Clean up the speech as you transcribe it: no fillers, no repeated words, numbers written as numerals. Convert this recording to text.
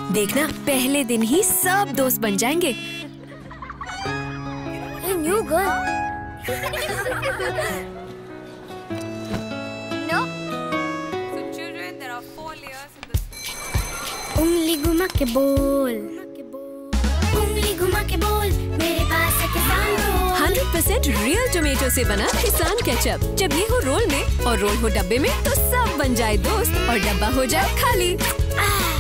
देखना पहले दिन ही सब दोस्त बन जाएंगे। New girl. No. So children, there are 4 layers in this. उंगली घुमा के बोल, उंगली घुमा के बोल, मेरे पास है किसान रोल। 100% रियल टोमेटो से बना किसान केचप। जब ये हो रोल में और रोल हो डब्बे में तो सब बन जाए दोस्त और डब्बा हो जाए खाली।